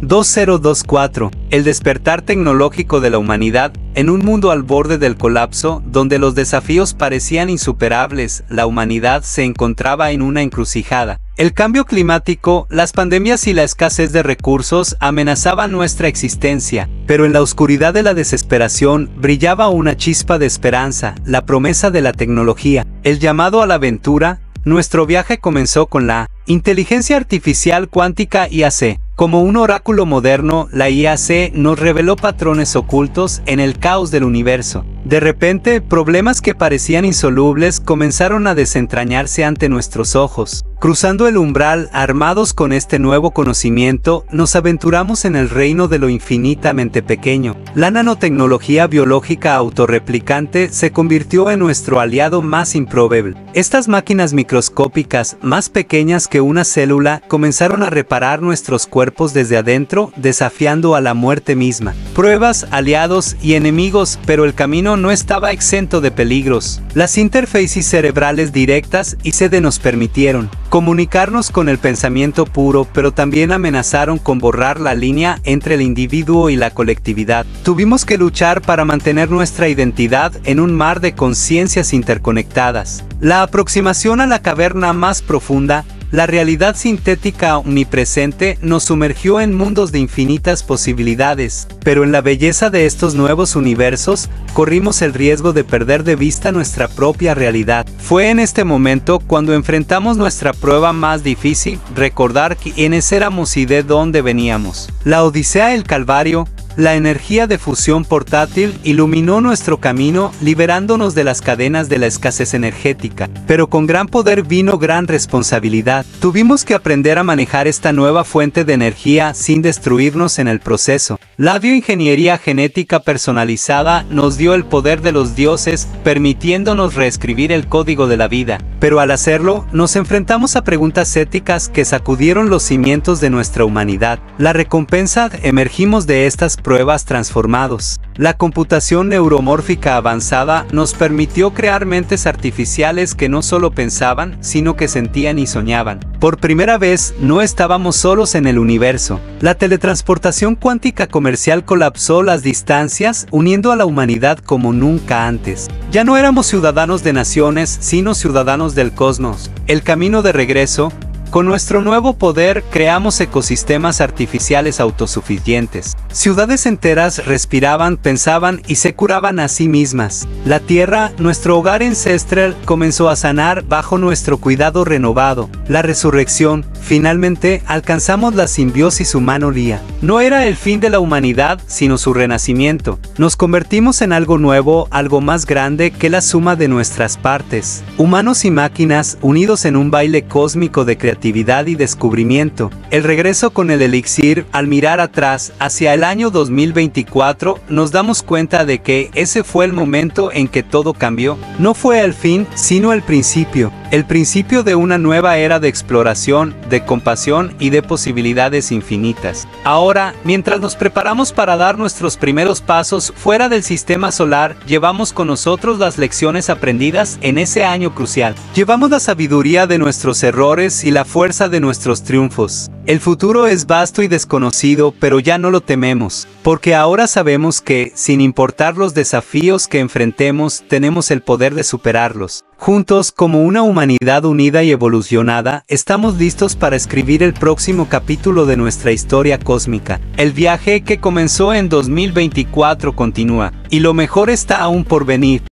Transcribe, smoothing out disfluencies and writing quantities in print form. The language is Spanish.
2024, el despertar tecnológico de la humanidad. En un mundo al borde del colapso, donde los desafíos parecían insuperables, la humanidad se encontraba en una encrucijada. El cambio climático, las pandemias y la escasez de recursos amenazaban nuestra existencia, pero en la oscuridad de la desesperación brillaba una chispa de esperanza, la promesa de la tecnología, el llamado a la aventura. Nuestro viaje comenzó con la inteligencia artificial cuántica IAC. Como un oráculo moderno, la IAC nos reveló patrones ocultos en el caos del universo. De repente, problemas que parecían insolubles comenzaron a desentrañarse ante nuestros ojos. Cruzando el umbral, armados con este nuevo conocimiento, nos aventuramos en el reino de lo infinitamente pequeño. La nanotecnología biológica autorreplicante se convirtió en nuestro aliado más improbable. Estas máquinas microscópicas, más pequeñas que una célula, comenzaron a reparar nuestros cuerpos desde adentro, desafiando a la muerte misma. Pruebas, aliados y enemigos, pero el camino no estaba exento de peligros. Las interfaces cerebrales directas y sede nos permitieron comunicarnos con el pensamiento puro, pero también amenazaron con borrar la línea entre el individuo y la colectividad. Tuvimos que luchar para mantener nuestra identidad en un mar de conciencias interconectadas. La aproximación a la caverna más profunda, la realidad sintética omnipresente, nos sumergió en mundos de infinitas posibilidades, pero en la belleza de estos nuevos universos, corrimos el riesgo de perder de vista nuestra propia realidad. Fue en este momento cuando enfrentamos nuestra prueba más difícil, recordar quiénes éramos y de dónde veníamos. La Odisea del Calvario, la energía de fusión portátil iluminó nuestro camino, liberándonos de las cadenas de la escasez energética. Pero con gran poder vino gran responsabilidad. Tuvimos que aprender a manejar esta nueva fuente de energía sin destruirnos en el proceso. La bioingeniería genética personalizada nos dio el poder de los dioses, permitiéndonos reescribir el código de la vida. Pero al hacerlo, nos enfrentamos a preguntas éticas que sacudieron los cimientos de nuestra humanidad. La recompensa: emergimos de estas pruebas transformados. La computación neuromórfica avanzada nos permitió crear mentes artificiales que no solo pensaban, sino que sentían y soñaban. Por primera vez, no estábamos solos en el universo. La teletransportación cuántica comercial colapsó las distancias, uniendo a la humanidad como nunca antes. Ya no éramos ciudadanos de naciones, sino ciudadanos del cosmos. El camino de regreso. Con nuestro nuevo poder creamos ecosistemas artificiales autosuficientes. Ciudades enteras respiraban, pensaban y se curaban a sí mismas. La Tierra, nuestro hogar ancestral, comenzó a sanar bajo nuestro cuidado renovado. La resurrección. Finalmente, alcanzamos la simbiosis humano-IA. No era el fin de la humanidad, sino su renacimiento. Nos convertimos en algo nuevo, algo más grande que la suma de nuestras partes. Humanos y máquinas, unidos en un baile cósmico de creatividad y descubrimiento. El regreso con el elixir. Al mirar atrás, hacia el año 2024, nos damos cuenta de que ese fue el momento en que todo cambió. No fue el fin, sino el principio. El principio de una nueva era de exploración, de compasión y de posibilidades infinitas. Ahora, mientras nos preparamos para dar nuestros primeros pasos fuera del sistema solar, llevamos con nosotros las lecciones aprendidas en ese año crucial. Llevamos la sabiduría de nuestros errores y la fuerza de nuestros triunfos. El futuro es vasto y desconocido, pero ya no lo tememos, porque ahora sabemos que, sin importar los desafíos que enfrentemos, tenemos el poder de superarlos. Juntos, como una humanidad unida y evolucionada, estamos listos para escribir el próximo capítulo de nuestra historia cósmica. El viaje que comenzó en 2024 continúa, y lo mejor está aún por venir.